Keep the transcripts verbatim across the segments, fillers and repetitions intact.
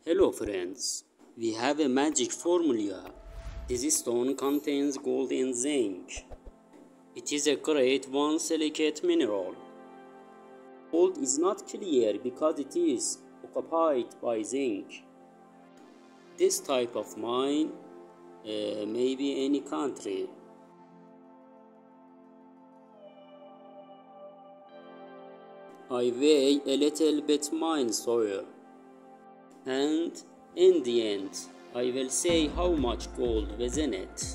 Hello friends, we have a magic formula. This stone contains gold and zinc. It is a great one silicate mineral. Gold is not clear because it is occupied by zinc. This type of mine uh, may be any country. I weigh a little bit mine soil. And in the end, I will say how much gold was in it.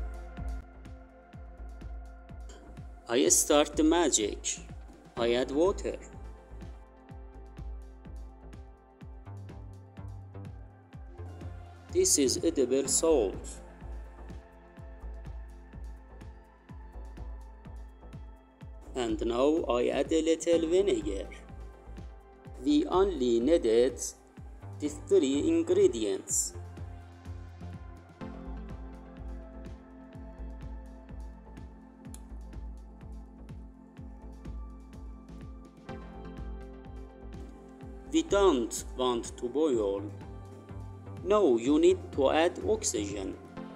I start the magic. I add water. This is edible salt. And now I add a little vinegar. We only needed these three ingredients. We don't want to boil. No, you need to add oxygen.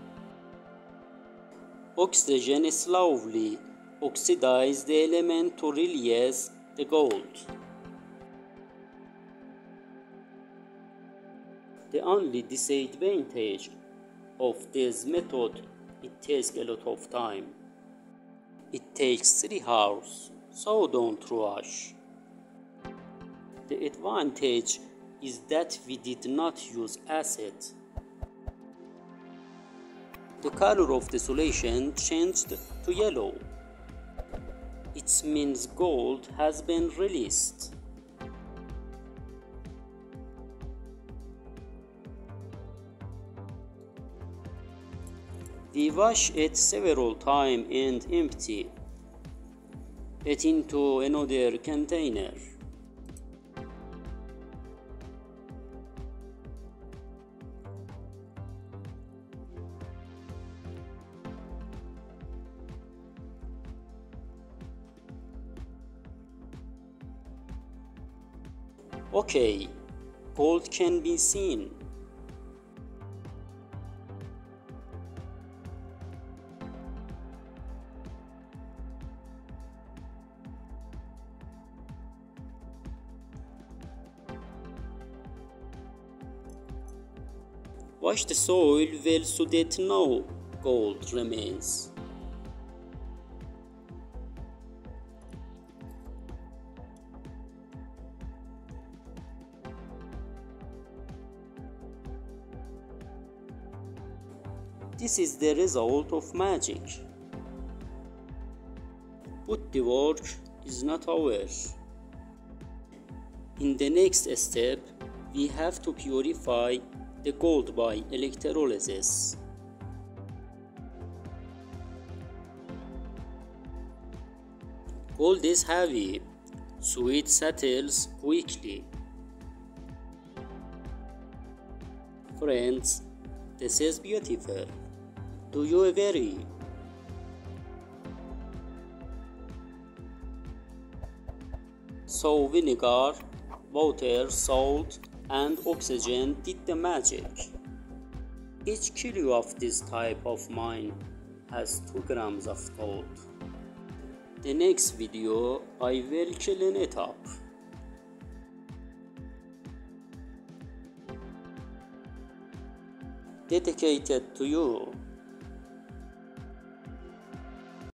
Oxygen slowly oxidize the element to release the gold. The only disadvantage of this method, it takes a lot of time. It takes three hours, so don't rush. The advantage is that we did not use acid. The color of the solution changed to yellow. It means gold has been released. We wash it several times and empty it into another container. Okay, gold can be seen. Wash the soil well so that no gold remains. This is the result of magic. But the work is not ours. In the next step, we have to purify the gold by electrolysis. Gold is heavy, so it settles quickly. Friends, this is beautiful. Do you agree? So vinegar, water, salt, and oxygen did the magic. Each kilo of this type of mine has two grams of gold. The next video I will clean it up. Dedicated to you.